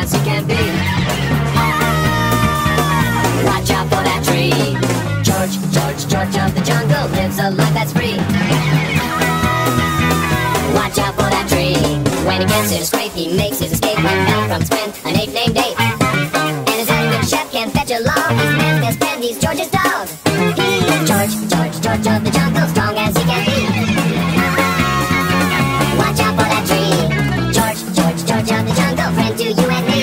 as he can be. Watch out for that tree. George, George, George of the jungle lives a life that's free. Watch out for that tree. When he gets in a scrape, he makes his escape. When found from his friend, an ape named Dave. And his elegant chef can't fetch along. He's man's best friend, he's George's dog. He is George, George, George of the jungle, strong as he can be. Watch out for that tree. George, George, George of the jungle, friend to you and me.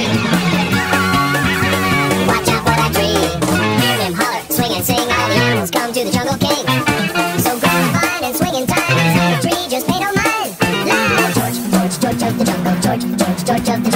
Watch out for that tree. Hear him holler, swing and sing. All the animals come to the Jungle King. So gratifying and swinging time. The tree just paid no mind. George, George, George of the jungle, George, George, George of the